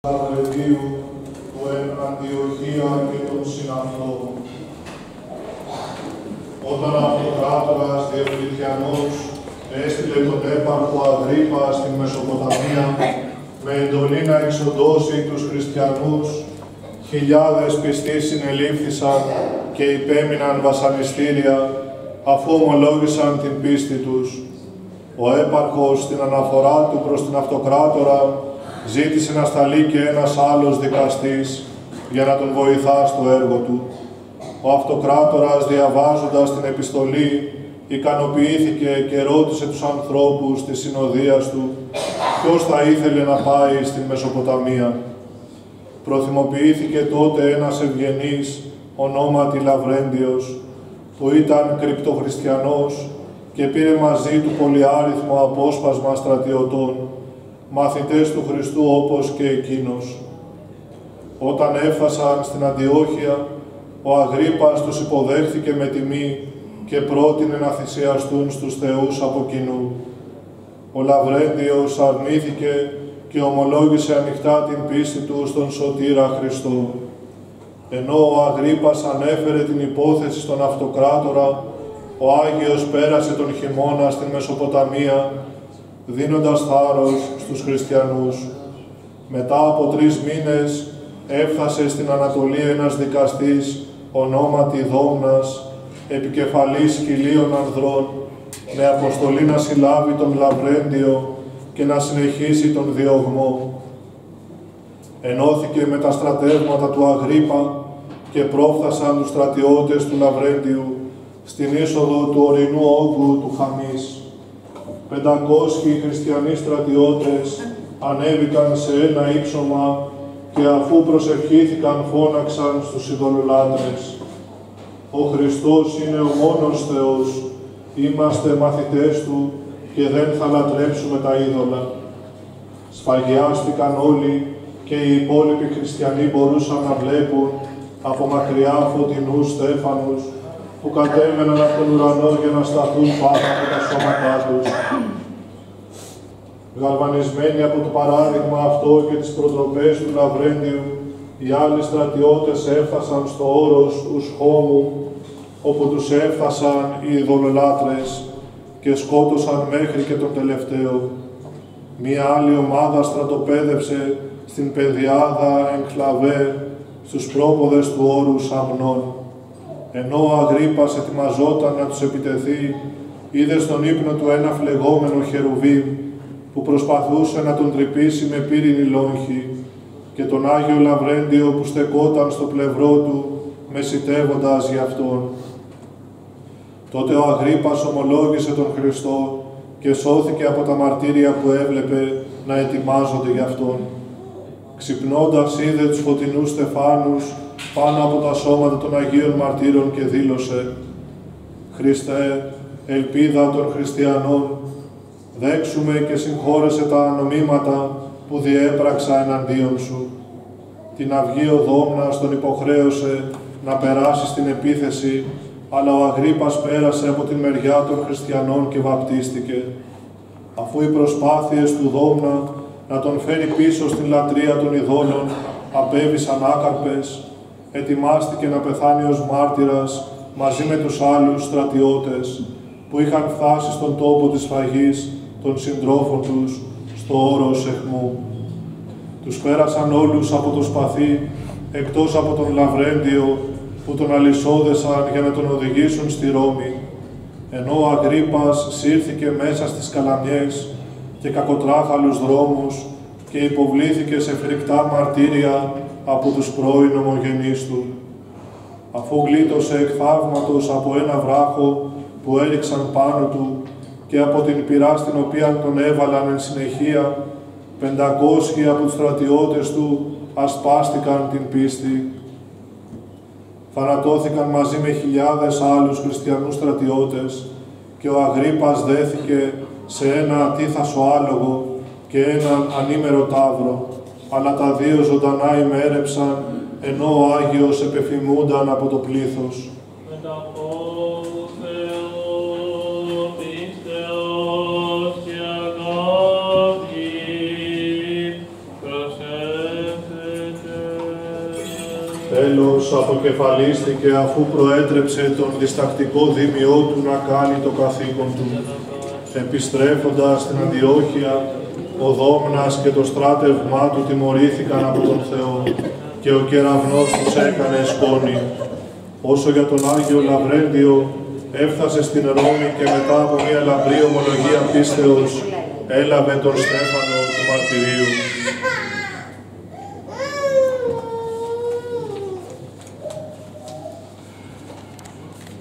Λαβρεντίου του εν Αντιοχία και των συναυτών. Όταν ο Αυτοκράτορας Διοκλητιανός έστειλε τον έπαρχο Αγρίππα στην Μεσοποταμία με εντολή να εξοντώσει τους χριστιανούς, χιλιάδες πιστοί συνελήφθησαν και υπέμειναν βασανιστήρια, αφού ομολόγησαν την πίστη τους. Ο έπαρχος, στην αναφορά του προς την Αυτοκράτορα, ζήτησε να σταλεί και ένας άλλος δικαστής για να τον βοηθά στο έργο του. Ο Αυτοκράτορας, διαβάζοντας την επιστολή, ικανοποιήθηκε και ρώτησε τους ανθρώπους της συνοδείας του ποιος θα ήθελε να πάει στην Μεσοποταμία. Προθυμοποιήθηκε τότε ένας ευγενής, ονόματι Λαβρέντιος, που ήταν κρυπτοχριστιανός και πήρε μαζί του πολυάριθμο απόσπασμα στρατιωτών, μαθητές του Χριστού όπως και εκείνος. Όταν έφτασαν στην Αντιόχεια, ο Αγρίππας τους υποδέχθηκε με τιμή και πρότεινε να θυσιαστούν στους θεούς από κοινού. Ο Λαβρέντιος αρνήθηκε και ομολόγησε ανοιχτά την πίστη του στον Σωτήρα Χριστό. Ενώ ο Αγρίππας ανέφερε την υπόθεση στον Αυτοκράτορα, ο Άγιος πέρασε τον χειμώνα στην Μεσοποταμία, δίνοντας θάρρος στους χριστιανούς. Μετά από 3 μήνες έφτασε στην Ανατολή ένας δικαστής, ονόματι Δόμνας, επικεφαλής 1000 ανδρών, με αποστολή να συλλάβει τον Λαβρέντιο και να συνεχίσει τον διωγμό. Ενώθηκε με τα στρατεύματα του Αγρίππα και πρόφθασαν τους στρατιώτες του Λαβρέντιου στην είσοδο του ορεινού όγκου του Χαμής. 500 χριστιανοί στρατιώτες ανέβηκαν σε ένα ύψωμα και αφού προσευχήθηκαν φώναξαν στους ειδωλολάτρες: «Ο Χριστός είναι ο μόνος Θεός, είμαστε μαθητές Του και δεν θα λατρέψουμε τα είδωλα». Σφαγιάστηκαν όλοι και οι υπόλοιποι χριστιανοί μπορούσαν να βλέπουν από μακριά φωτεινούς στέφανους που κατέβαιναν από τον ουρανό για να σταθούν πάνω από τα σώματά τους. Γαλβανισμένοι από το παράδειγμα αυτό και τις προτροπές του Λαβρέντιου, οι άλλοι στρατιώτες έφτασαν στο όρος Ουσχόμου, όπου τους έφτασαν οι ειδωλολάτρες και σκότωσαν μέχρι και τον τελευταίο. Μία άλλη ομάδα στρατοπέδευσε στην πεδιάδα Εγκλαβέ, στους πρόποδες του όρου Σαμνών. Ενώ ο Αγρίππας ετοιμαζόταν να τους επιτεθεί, είδε στον ύπνο του ένα φλεγόμενο χερουβίμ που προσπαθούσε να τον τρυπήσει με πύρινη λόγχη και τον Άγιο Λαβρέντιο που στεκόταν στο πλευρό του, μεσητεύοντας γι' αυτόν. Τότε ο Αγρίππας ομολόγησε τον Χριστό και σώθηκε από τα μαρτύρια που έβλεπε να ετοιμάζονται γι' αυτόν. Ξυπνώντας είδε τους φωτεινούς στεφάνους πάνω από τα σώματα των Αγίων Μαρτύρων και δήλωσε: «Χριστέ, ελπίδα των χριστιανών, δέξουμε και συγχώρεσε τα ανομήματα που διέπραξα εναντίον Σου». Την αυγή ο Δόμνας τον υποχρέωσε να περάσει στην επίθεση, αλλά ο Αγρίππας πέρασε από την μεριά των χριστιανών και βαπτίστηκε. Αφού οι προσπάθειες του Δόμνα να τον φέρει πίσω στην λατρεία των ειδόλων απέβησαν άκαρπες, ετοιμάστηκε να πεθάνει ως μάρτυρας μαζί με τους άλλους στρατιώτες που είχαν φτάσει στον τόπο της σφαγής των συντρόφων τους στο όρος Εχμού. Τους πέρασαν όλους από το σπαθί, εκτός από τον Λαβρέντιο που τον αλυσόδεσαν για να τον οδηγήσουν στη Ρώμη, ενώ ο Αγρίππας σύρθηκε μέσα στις καλαμιές και κακοτράχαλους δρόμους και υποβλήθηκε σε φρικτά μαρτύρια από τους πρώην ομογενείς του. Αφού γλίτωσε εκ θαύματος από ένα βράχο που έριξαν πάνω του και από την πυρά στην οποία τον έβαλαν εν συνεχεία, 500 από τους στρατιώτες του ασπάστηκαν την πίστη. Θανατώθηκαν μαζί με χιλιάδες άλλους χριστιανούς στρατιώτες και ο Αγρίππας δέθηκε σε ένα ατίθασο άλογο και έναν ανήμερο ταύρο, αλλά τα 2 ζωντανά ημέρεψαν, ενώ ο Άγιος επεφημούνταν από το πλήθος. Προσέ Τέλος, αποκεφαλίστηκε αφού προέτρεψε τον διστακτικό δήμιό του να κάνει το καθήκον του. Επιστρέφοντας στην Αντιόχεια, ο Δόμνας και το στράτευμά του τιμωρήθηκαν από τον Θεό και ο κεραυνός τους έκανε σκόνη. Όσο για τον Άγιο Λαβρέντιο, έφτασε στην Ρώμη και μετά από μια λαμπρή ομολογία πίστεως, έλαβε τον στέφανο του μαρτυρίου.